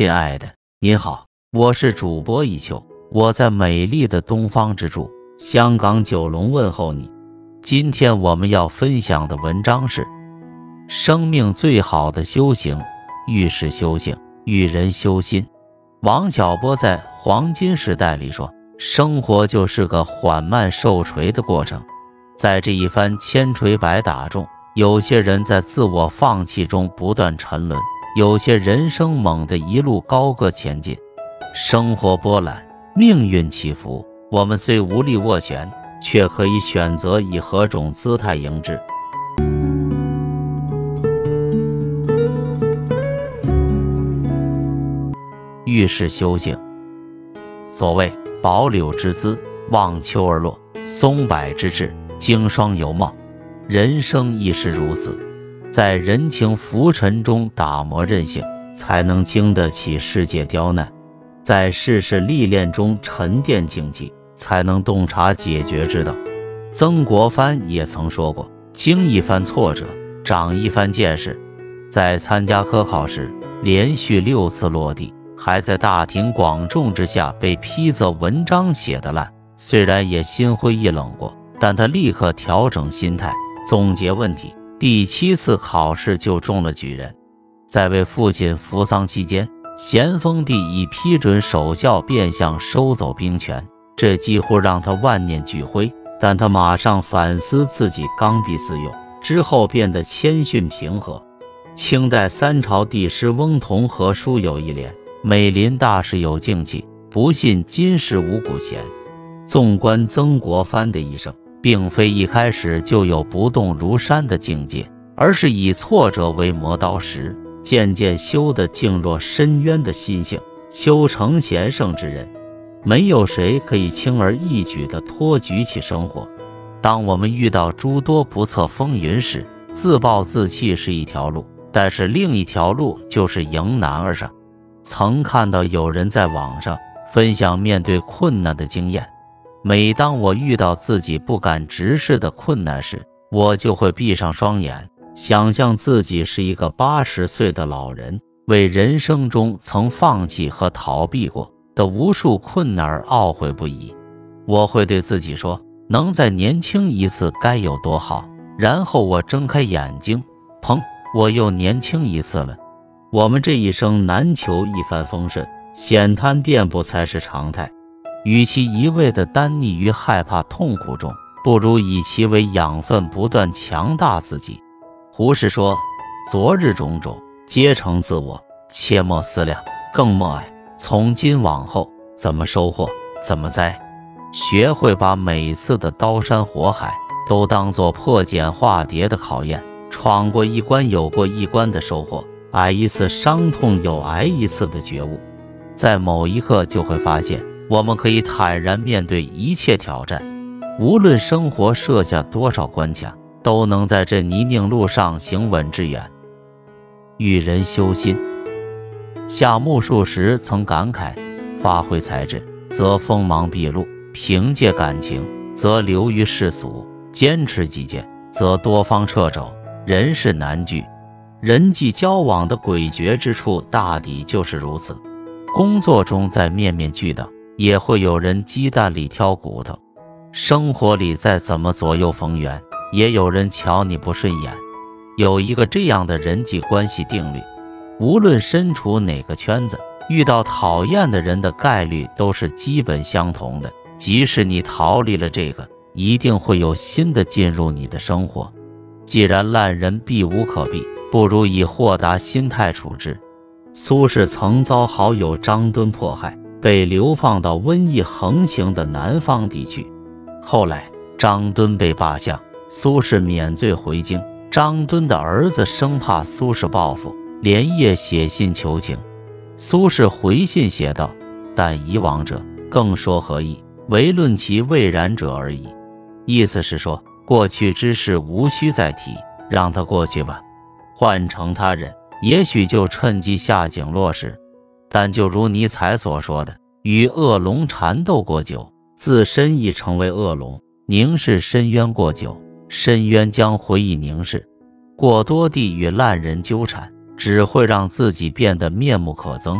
亲爱的，您好，我是主播一秋，我在美丽的东方之珠香港九龙问候你。今天我们要分享的文章是生命最好的修行，遇事修行，遇人修心。王小波在《黄金时代》里说，生活就是个缓慢受锤的过程。在这一番千锤百打中，有些人在自我放弃中不断沉沦，有些人生猛地一路高歌前进。生活波澜，命运起伏，我们虽无力斡旋，却可以选择以何种姿态迎之。遇事修行。所谓宝柳之姿，望秋而落，松柏之志，经霜犹茂。人生亦是如此，在人情浮沉中打磨韧性，才能经得起世界刁难；在世事历练中沉淀静气，才能洞察解决之道。曾国藩也曾说过，经一番挫折，长一番见识。在参加科考时，连续6次落地，还在大庭广众之下被批责文章写得烂，虽然也心灰意冷过，但他立刻调整心态，总结问题，第7次考试就中了举人。在为父亲服丧期间，咸丰帝已批准守校变相收走兵权，这几乎让他万念俱灰，但他马上反思自己刚愎自用，之后变得谦逊平和。清代3朝帝师翁同龢书有一联：美林大事有静气，不信今时无古贤。纵观曾国藩的一生，并非一开始就有不动如山的境界，而是以挫折为磨刀石，渐渐修得静若深渊的心性，修成贤圣之人。没有谁可以轻而易举地托举起生活。当我们遇到诸多不测风云时，自暴自弃是一条路，但是另一条路就是迎难而上。曾看到有人在网上分享面对困难的经验，每当我遇到自己不敢直视的困难时，我就会闭上双眼，想象自己是一个80岁的老人，为人生中曾放弃和逃避过的无数困难而懊悔不已。我会对自己说，能再年轻一次该有多好。然后我睁开眼睛，砰，我又年轻一次了。我们这一生难求一帆风顺，险滩遍布才是常态。与其一味地耽溺于害怕痛苦中，不如以其为养分，不断强大自己。胡适说，昨日种种，皆成自我，切莫思量，更莫爱，从今往后，怎么收获，怎么栽。学会把每次的刀山火海都当作破茧化蝶的考验，闯过一关有过一关的收获，挨一次伤痛有挨一次的觉悟。在某一刻就会发现，我们可以坦然面对一切挑战，无论生活设下多少关卡，都能在这泥泞路上行稳致远。遇人修心。夏目漱石曾感慨，发挥才智则锋芒毕露，凭借感情则流于世俗，坚持己见则多方掣肘，人事难聚。人际交往的诡谲之处大抵就是如此。工作中在面面俱到，也会有人鸡蛋里挑骨头；生活里再怎么左右逢源，也有人瞧你不顺眼。有一个这样的人际关系定律，无论身处哪个圈子，遇到讨厌的人的概率都是基本相同的。即使你逃离了这个，一定会有新的进入你的生活。既然烂人避无可避，不如以豁达心态处之。苏轼曾遭好友张敦迫害，被流放到瘟疫横行的南方地区。后来张敦被罢相，苏轼免罪回京。张敦的儿子生怕苏轼报复，连夜写信求情。苏轼回信写道，但以往者，更说何意，唯论其未然者而已。意思是说，过去之事无需再提，让它过去吧。换成他人，也许就趁机下井落石。但就如尼采所说的，与恶龙缠斗过久，自身亦成为恶龙；凝视深渊过久，深渊将回忆凝视。过多地与烂人纠缠，只会让自己变得面目可憎。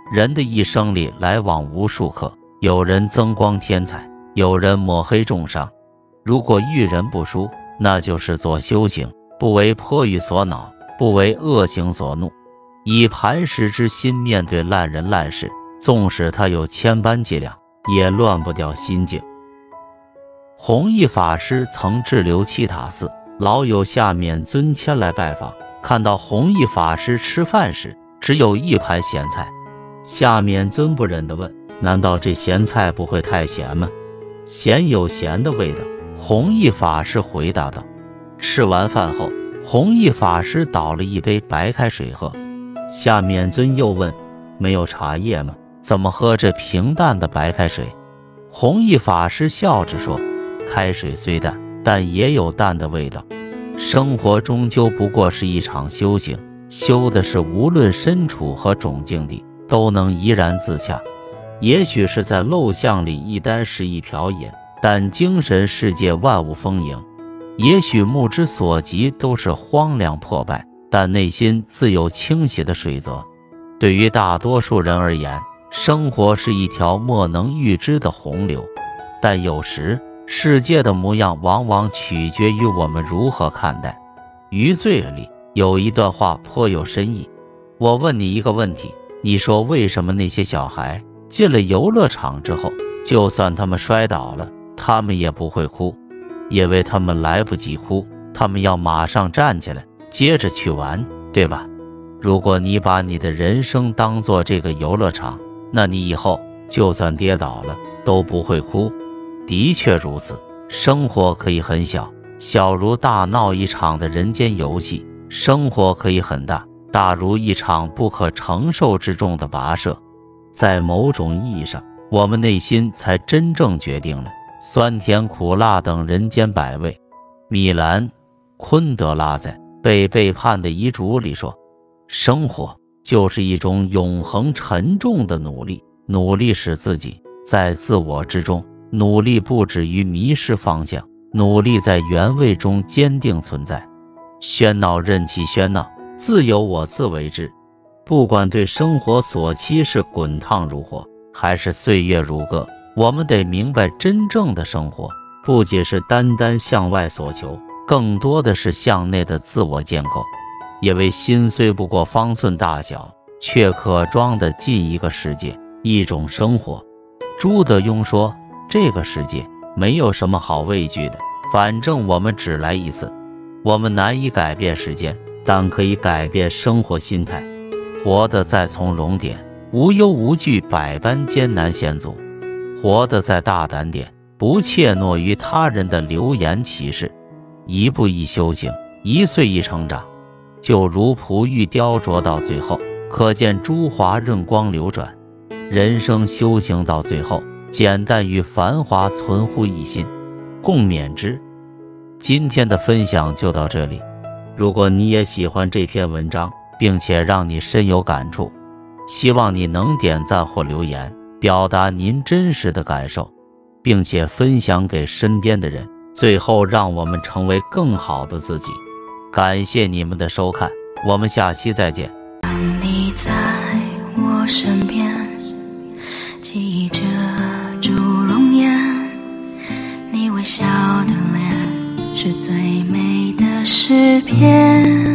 人的一生里来往无数客，有人增光添彩，有人抹黑重伤。如果遇人不淑，那就是做修行，不为泼欲所恼，不为恶行所怒，以磐石之心面对烂人烂事，纵使他有千般伎俩，也乱不掉心境。弘一法师曾滞留七塔寺，老有下面尊前来拜访，看到弘一法师吃饭时只有一盘咸菜，下面尊不忍地问：难道这咸菜不会太咸吗？咸有咸的味道，弘一法师回答道。吃完饭后，弘一法师倒了一杯白开水喝。下面尊又问：没有茶叶吗？怎么喝这平淡的白开水？弘一法师笑着说：开水虽淡，但也有淡的味道。生活终究不过是一场修行，修的是无论身处何种境地，都能怡然自洽。也许是在陋巷里一箪食一瓢饮，但精神世界万物丰盈。也许目之所及都是荒凉破败，但内心自有清晰的水泽。对于大多数人而言，生活是一条莫能预知的洪流，但有时世界的模样往往取决于我们如何看待。余罪里有一段话颇有深意。我问你一个问题，你说为什么那些小孩进了游乐场之后，就算他们摔倒了，他们也不会哭？因为他们来不及哭，他们要马上站起来接着去玩，对吧？如果你把你的人生当作这个游乐场，那你以后就算跌倒了都不会哭。的确如此，生活可以很小，小如大闹一场的人间游戏；生活可以很大，大如一场不可承受之重的跋涉。在某种意义上，我们内心才真正决定了酸甜苦辣等人间百味。米兰·昆德拉在《被背叛的遗嘱》里说，生活就是一种永恒沉重的努力，努力使自己在自我之中，努力不止于迷失方向，努力在原位中坚定存在。喧闹任其喧闹，自有我自为之。不管对生活所期是滚烫如火，还是岁月如歌，我们得明白，真正的生活不仅是单单向外所求，更多的是向内的自我建构。因为心虽不过方寸大小，却可装得进一个世界，一种生活。朱德庸说，这个世界没有什么好畏惧的，反正我们只来一次。我们难以改变时间，但可以改变生活心态，活得再从容点，无忧无惧，百般艰难险阻；活得再大胆点，不怯懦于他人的流言歧视。一步一修行，一岁一成长，就如璞玉雕琢到最后，可见珠华润光流转。人生修行到最后，简单与繁华存乎一心，共勉之。今天的分享就到这里，如果你也喜欢这篇文章，并且让你深有感触，希望你能点赞或留言，表达您真实的感受，并且分享给身边的人，最后让我们成为更好的自己。感谢你们的收看，我们下期再见。 当你在我身边，记忆着朱容颜，你微笑的脸是最美的诗篇，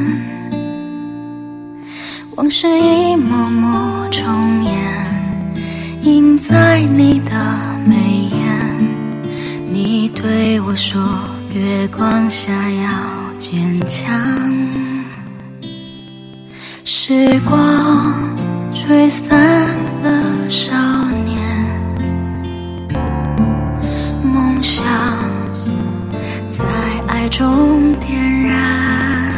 往事一幕幕重演，映在你的眉眼。你对我说，月光下要坚强。时光吹散了少年，梦想在爱中点燃。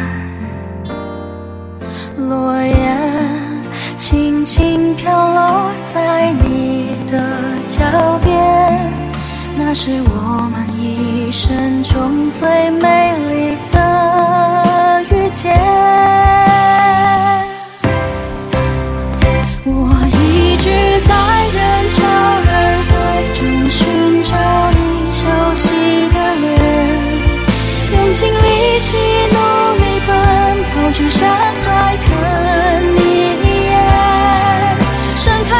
落叶轻轻飘落在你的脚边，那是我们一生中最美丽的遇见。我一直在人潮人海中寻找你熟悉的脸，用尽力气努力奔跑，只想再看你一眼。盛开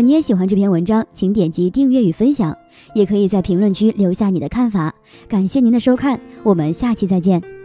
你也喜欢这篇文章，请点击订阅与分享，也可以在评论区留下你的看法。感谢您的收看，我们下期再见。